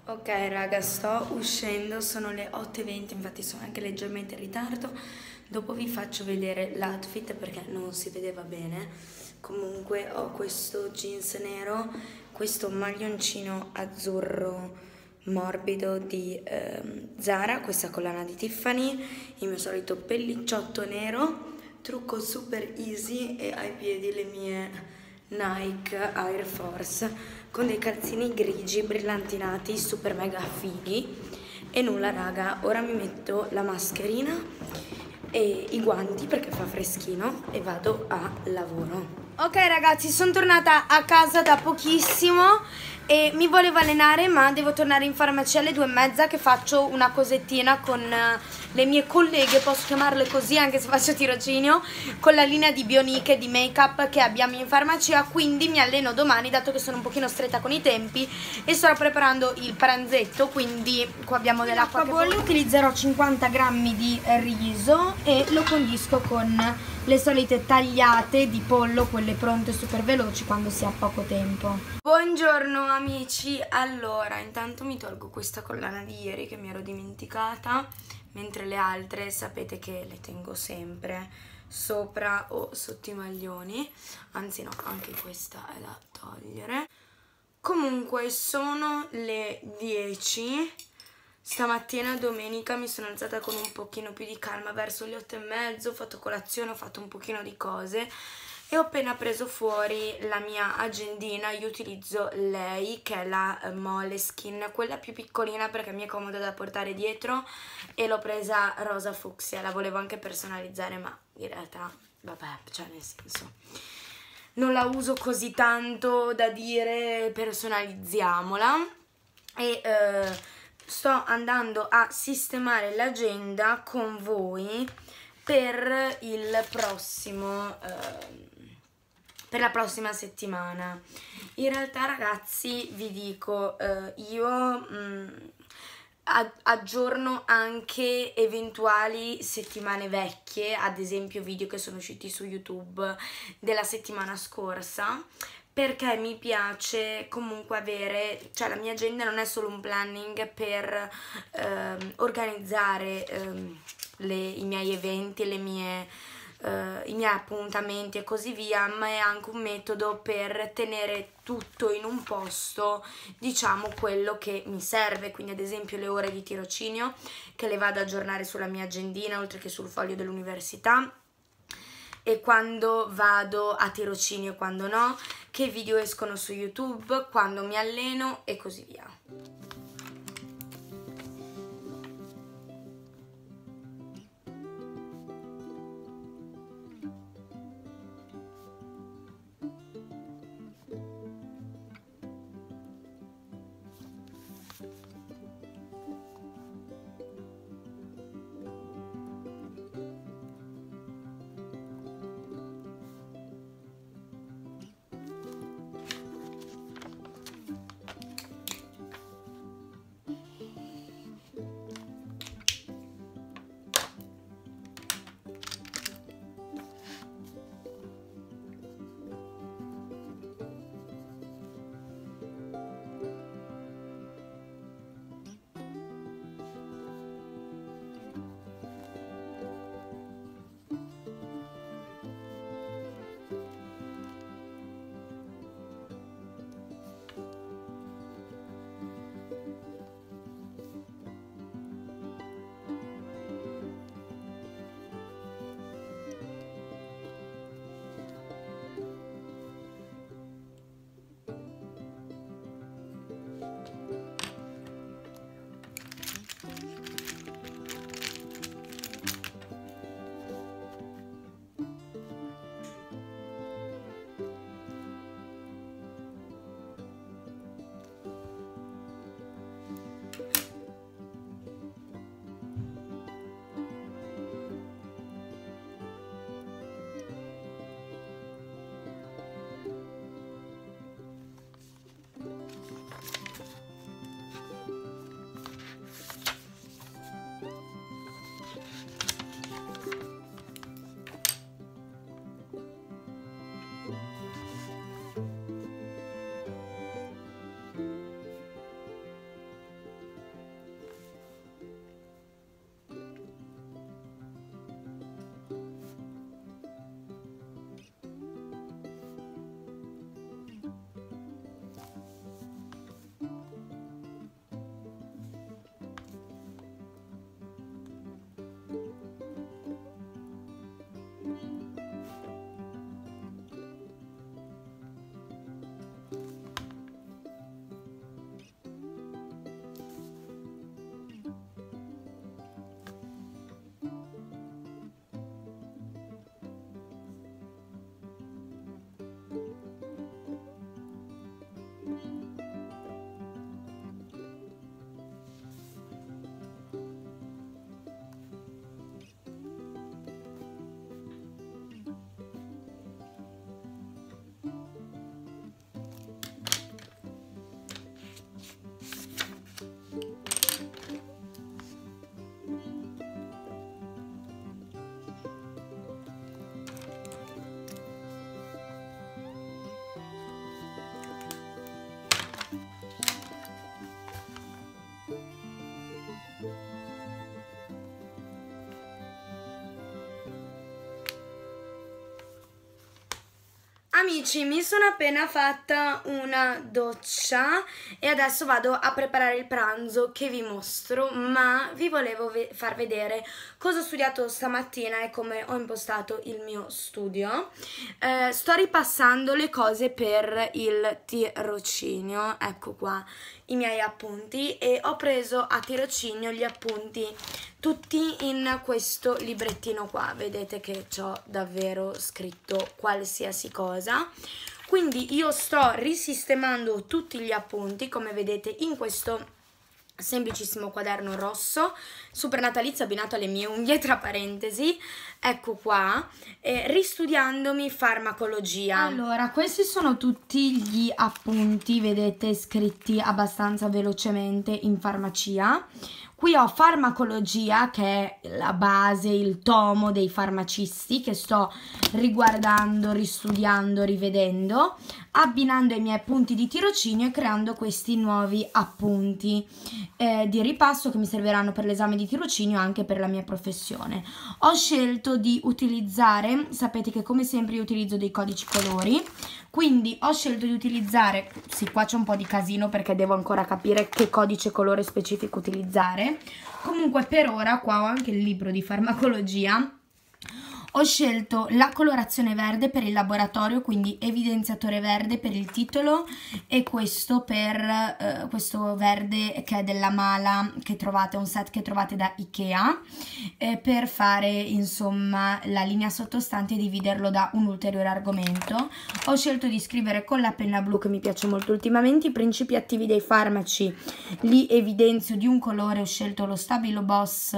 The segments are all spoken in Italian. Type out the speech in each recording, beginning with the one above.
Ok raga, sto uscendo, sono le 8:20, infatti sono anche leggermente in ritardo. Dopo vi faccio vedere l'outfit perché non si vedeva bene. Comunque ho questo jeans nero, questo maglioncino azzurro morbido di Zara, questa collana di Tiffany, il mio solito pellicciotto nero, trucco super easy e ai piedi le mie Nike Air Force con dei calzini grigi brillantinati super mega fighi. E nulla raga, ora mi metto la mascherina e i guanti perché fa freschino e vado a lavoro. Ok ragazzi, sono tornata a casa da pochissimo e mi volevo allenare, ma devo tornare in farmacia alle 2:30 che faccio una cosettina con le mie colleghe, posso chiamarle così anche se faccio tirocinio, con la linea di Bioniche di make up che abbiamo in farmacia, quindi mi alleno domani dato che sono un pochino stretta con i tempi e sto preparando il pranzetto, quindi qua abbiamo dell'acqua che bolle. Utilizzerò 50 grammi di riso e lo condisco con le solite tagliate di pollo, quelle pronte super veloci quando si ha poco tempo. Buongiorno amici, allora intanto mi tolgo questa collana di ieri che mi ero dimenticata, mentre le altre sapete che le tengo sempre sopra o sotto i maglioni, anzi no, anche questa è da togliere. Comunque sono le 10. Stamattina domenica mi sono alzata con un pochino più di calma, verso le 8:30, ho fatto colazione, ho fatto un pochino di cose e ho appena preso fuori la mia agendina. Io utilizzo lei, che è la Moleskine, quella più piccolina perché mi è comoda da portare dietro, e l'ho presa rosa fucsia, la volevo anche personalizzare ma in realtà vabbè, cioè nel senso non la uso così tanto da dire personalizziamola. E sto andando a sistemare l'agenda con voi per il prossimo per la prossima settimana. In realtà ragazzi vi dico, io aggiorno anche eventuali settimane vecchie, ad esempio video che sono usciti su YouTube della settimana scorsa, perché mi piace comunque avere, cioè la mia agenda non è solo un planning per organizzare i miei eventi, i miei appuntamenti e così via, ma è anche un metodo per tenere tutto in un posto, diciamo quello che mi serve, quindi ad esempio le ore di tirocinio che le vado ad aggiornare sulla mia agendina oltre che sul foglio dell'università, e quando vado a tirocinio e quando no, che video escono su YouTube, quando mi alleno e così via. Amici, mi sono appena fatta una doccia e adesso vado a preparare il pranzo che vi mostro, ma vi volevo far vedere cosa ho studiato stamattina e come ho impostato il mio studio. Sto ripassando le cose per il tirocinio, ecco qua i miei appunti, e ho preso a tirocinio gli appunti tutti in questo librettino qua. Vedete che c'ho davvero scritto qualsiasi cosa, quindi io sto risistemando tutti gli appunti, come vedete, in questo semplicissimo quaderno rosso super natalizio abbinato alle mie unghie, tra parentesi, ecco qua, ristudiandomi farmacologia. Allora, questi sono tutti gli appunti, vedete, scritti abbastanza velocemente in farmacia. Qui ho farmacologia, che è la base, il tomo dei farmacisti, che sto riguardando, ristudiando, rivedendo, abbinando ai miei appunti di tirocinio e creando questi nuovi appunti di ripasso che mi serviranno per l'esame di tirocinio e anche per la mia professione. Ho scelto di utilizzare, sapete che come sempre io utilizzo dei codici colori, quindi ho scelto di utilizzare, sì, qua c'è un po' di casino perché devo ancora capire che codice colore specifico utilizzare. Comunque per ora qua ho anche il libro di farmacologia. Ho scelto la colorazione verde per il laboratorio, quindi evidenziatore verde per il titolo, e questo per questo verde che è della Mala, che trovate, un set che trovate da Ikea, per fare insomma la linea sottostante e dividerlo da un ulteriore argomento. Ho scelto di scrivere con la penna blu, che mi piace molto ultimamente, i principi attivi dei farmaci, li evidenzio di un colore, ho scelto lo Stabilo Boss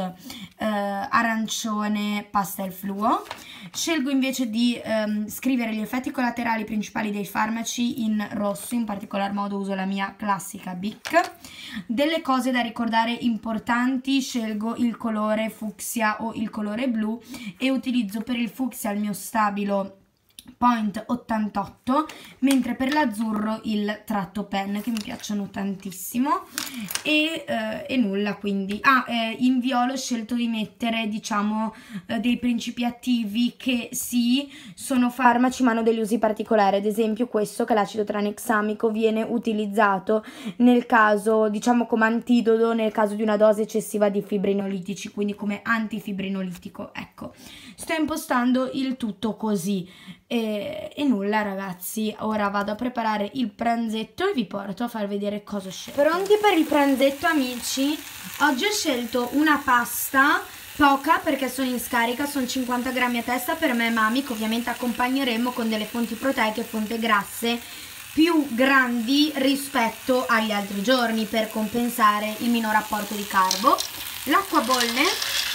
arancione pastel fluo. Scelgo invece di scrivere gli effetti collaterali principali dei farmaci in rosso, in particolar modo uso la mia classica Bic. Delle cose da ricordare importanti, scelgo il colore fucsia o il colore blu e utilizzo per il fucsia il mio stabilo Point 88, mentre per l'azzurro il tratto pen, che mi piacciono tantissimo, e nulla. Quindi in viola ho scelto di mettere, diciamo, dei principi attivi che sì, sono farmaci ma hanno degli usi particolari. Ad esempio questo, che è l'acido tranexamico, viene utilizzato nel caso, diciamo, come antidoto nel caso di una dose eccessiva di fibrinolitici, quindi come antifibrinolitico. Ecco, sto impostando il tutto così. E nulla, ragazzi, ora vado a preparare il pranzetto e vi porto a far vedere cosa ho scelto. Pronti per il pranzetto, amici? Oggi ho scelto una pasta poca perché sono in scarica, sono 50 grammi a testa per me e mami, che ovviamente accompagneremo con delle fonti proteiche e fonti grasse più grandi rispetto agli altri giorni per compensare il minor apporto di carbo. L'acqua bolle,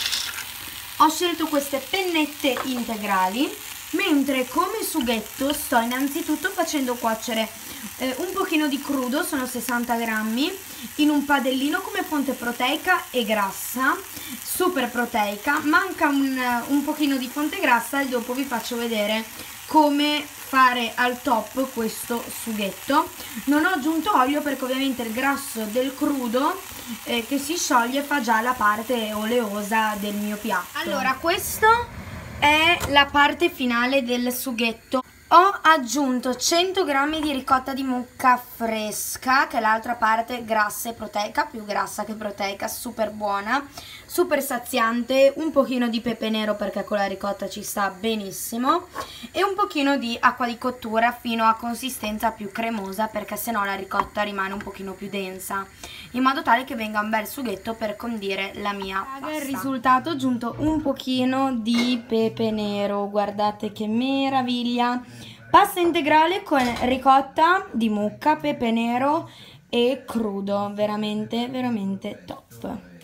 ho scelto queste pennette integrali, mentre come sughetto sto innanzitutto facendo cuocere un pochino di crudo, sono 60 grammi, in un padellino come fonte proteica e grassa, super proteica. Manca un pochino di fonte grassa e dopo vi faccio vedere come fare al top questo sughetto. Non ho aggiunto olio perché ovviamente il grasso del crudo che si scioglie fa già la parte oleosa del mio piatto. Allora, questo è la parte finale del sughetto. Ho aggiunto 100 grammi di ricotta di mucca fresca, che è l'altra parte grassa e proteica, più grassa che proteica, super buona, super saziante, un pochino di pepe nero perché con la ricotta ci sta benissimo, e un pochino di acqua di cottura fino a consistenza più cremosa, perché sennò la ricotta rimane un pochino più densa, in modo tale che venga un bel sughetto per condire la mia pasta. Il risultato, ho aggiunto un pochino di pepe nero, guardate che meraviglia. Pasta integrale con ricotta di mucca, pepe nero e crudo, veramente veramente top.